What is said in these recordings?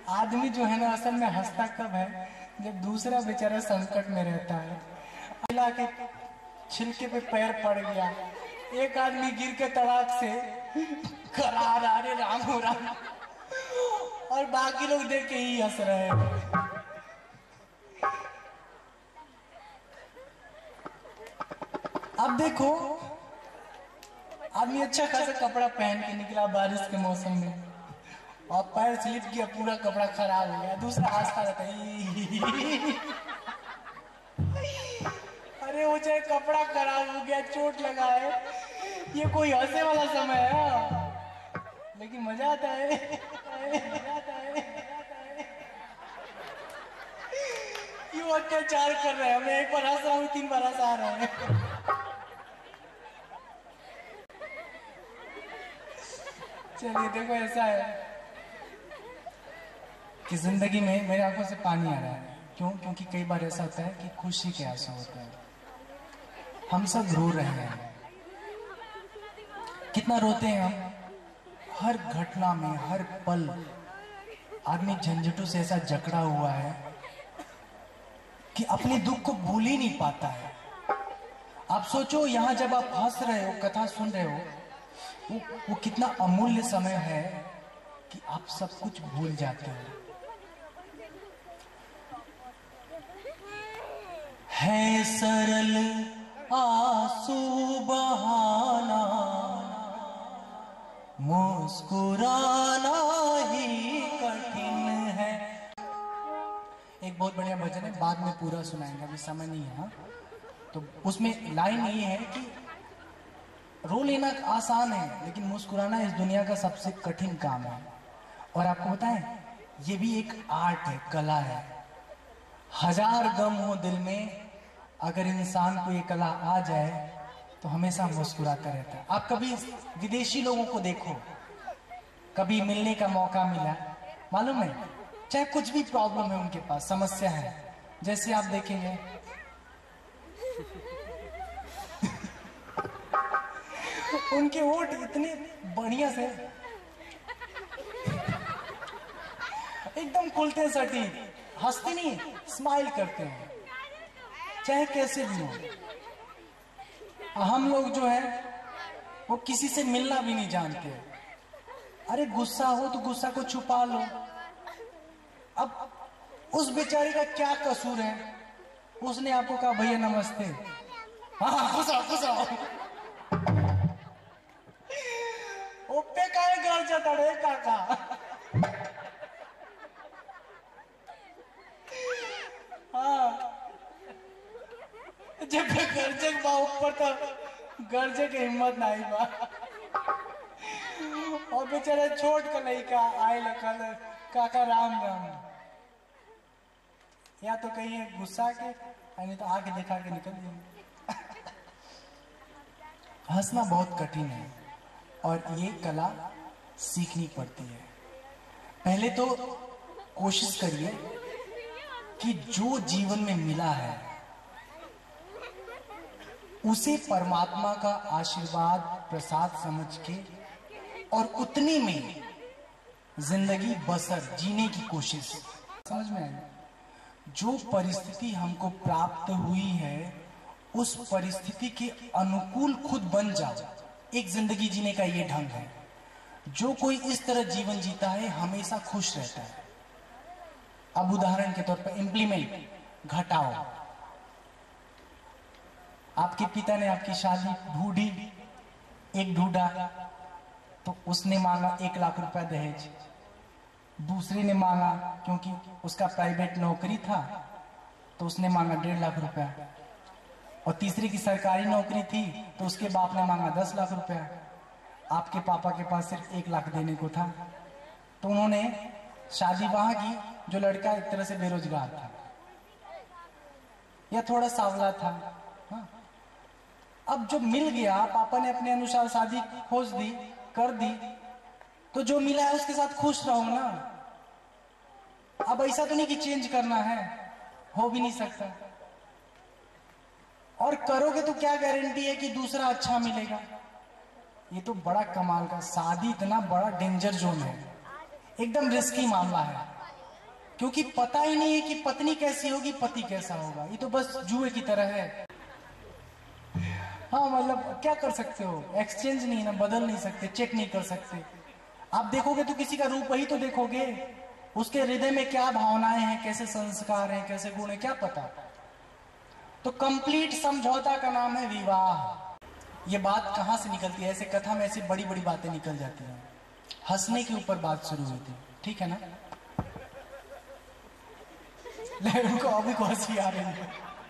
आदमी जो है ना असल में हंसता कब है, जब दूसरा बेचारा संकट में रहता है। अल्लाह के छिलके पे पैर पड़ गया, एक आदमी गिर के तड़ाक से करार आ रहे राम हो राम, और बाकी लोग देख के ही हंस रहे हैं। अब देखो आदमी अच्छा खासा कपड़ा पहन के निकला बारिश के मौसम में, और पैर स्लिप किया, पूरा कपड़ा खराब हो गया, दूसरा हंसता रहता है। अरे वो चाहे कपड़ा खराब हो गया, चोट लगा है, ये कोई हंसे वाला समय है, लेकिन मजा आता है, मजा आता है। क्यों अत्याचार कर रहे हैं, मैं एक बार हंस रहा हूँ, 3 बार हंसा रहे हैं। चलिए देखो, ऐसा है कि जिंदगी में मेरी आंखों से पानी आ रहा है। क्यों? क्योंकि कई बार ऐसा होता है कि खुशी के आंसू होते हैं, हम सब रो रहे हैं। कितना रोते हैं हम, हर घटना में, हर पल आदमी झंझटों से ऐसा जकड़ा हुआ है कि अपने दुख को भूल ही नहीं पाता है। आप सोचो, यहां जब आप हंस रहे हो, कथा सुन रहे हो, वो कितना अमूल्य समय है कि आप सब कुछ भूल जाते हो। है सरल आंसू बहाना, मुस्कुराना ही कठिन है। एक बहुत बढ़िया भजन है, बाद में पूरा सुनाएंगे, अभी समय नहीं है। तो उसमें लाइन ये है कि रो लेना आसान है, लेकिन मुस्कुराना इस दुनिया का सबसे कठिन काम है। और आपको बताएं, ये भी एक आर्ट है, कला है। 1000 गम हो दिल में, अगर इंसान को ये कला आ जाए तो हमेशा मुस्कुराता रहता है। आप कभी विदेशी लोगों को देखो, कभी मिलने का मौका मिला, मालूम है, चाहे कुछ भी प्रॉब्लम है उनके पास, समस्या है, जैसे आप देखेंगे उनके होठ इतने बढ़िया से एकदम खुलते सटी, हंसते नहीं, स्माइल करते हैं, चाहे कैसे भी हो। हम लोग जो है वो किसी से मिलना भी नहीं जानते। अरे गुस्सा हो तो गुस्सा को छुपा लो। अब उस बेचारे का क्या कसूर है, उसने आपको कहा भैया नमस्ते, हाँ खुशा खुशा, ओपे का घर जाता रे काका। हाँ, जब गर्जे बा ऊपर तो गर्जे की हिम्मत नहीं बा, और बेचारे छोट का लड़का आए लखल काका राम राम, या तो कहीं गुस्सा के, नहीं तो आके दिखा के निकल जाए। हंसना बहुत कठिन है और ये कला सीखनी पड़ती है। पहले तो कोशिश करिए कि जो जीवन में मिला है उसे परमात्मा का आशीर्वाद प्रसाद समझ के, और उतनी में जिंदगी बसर जीने की कोशिश। समझ में आए? जो परिस्थिति हमको प्राप्त हुई है उस परिस्थिति के अनुकूल खुद बन जाओ, एक जिंदगी जीने का ये ढंग है। जो कोई इस तरह जीवन जीता है हमेशा खुश रहता है। अब उदाहरण के तौर पर इम्प्लीमेंट घटाओ, आपके पिता ने आपकी शादी ढूंढी, एक ढूंढा तो उसने मांगा 1 लाख रुपया दहेज, दूसरे ने मांगा क्योंकि उसका प्राइवेट नौकरी था तो उसने मांगा 1.5 लाख रुपया, और तीसरे की सरकारी नौकरी थी तो उसके बाप ने मांगा 10 लाख रुपया। आपके पापा के पास सिर्फ 1 लाख देने को था, तो उन्होंने शादी वहां की जो लड़का एक तरह से बेरोजगार था या थोड़ा सावला था। हाँ। अब जो मिल गया, पापा ने अपने अनुसार शादी खोज दी, कर दी, तो जो मिला है उसके साथ खुश रहो ना। अब ऐसा तो नहीं कि चेंज करना है, हो भी नहीं सकता, और करोगे तो क्या गारंटी है कि दूसरा अच्छा मिलेगा। ये तो बड़ा कमाल का, शादी इतना बड़ा डेंजर जोन है, एकदम रिस्की मामला है। क्योंकि पता ही नहीं है कि पत्नी कैसी होगी, पति कैसा होगा। ये तो बस जुए की तरह है। हाँ मतलब क्या कर सकते हो, एक्सचेंज नहीं ना, बदल नहीं सकते, चेक नहीं कर सकते। आप देखोगे तो किसी का रूप ही तो देखोगे, उसके हृदय में क्या भावनाएं हैं, कैसे संस्कार हैं, कैसे गुण है, क्या पता। तो कंप्लीट समझौता का नाम है विवाह। ये बात कहां से निकलती है, ऐसे कथा में ऐसी बड़ी बड़ी बातें निकल जाती हैं। हंसने के ऊपर बात शुरू हुई थी, ठीक है ना। उनको अभी को हंसी आ रही है।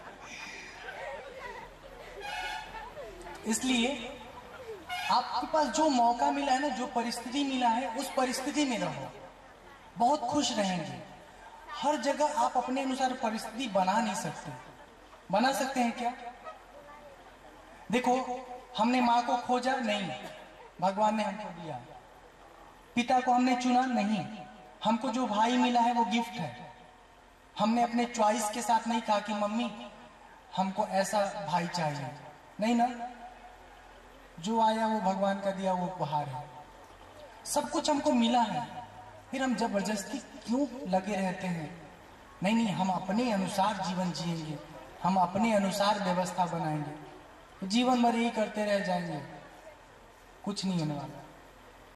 इसलिए आपके पास जो मौका मिला है ना, जो परिस्थिति मिला है, उस परिस्थिति में रहो, बहुत खुश रहेंगे। हर जगह आप अपने अनुसार परिस्थिति बना नहीं सकते। बना सकते हैं क्या? देखो, हमने माँ को खोजा नहीं, भगवान ने हमको दिया। पिता को हमने चुना नहीं, हमको जो भाई मिला है वो गिफ्ट है। हमने अपने चॉइस के साथ नहीं कहा कि मम्मी हमको ऐसा भाई चाहिए, नहीं ना। जो आया वो भगवान का दिया, वो उपहार है। सब कुछ हमको मिला है, फिर हम जबरदस्ती क्यों लगे रहते हैं? नहीं नहीं, हम अपने अनुसार जीवन जिएंगे, हम अपने अनुसार व्यवस्था बनाएंगे, तो जीवन भर यही करते रह जाएंगे, कुछ नहीं होने वाला।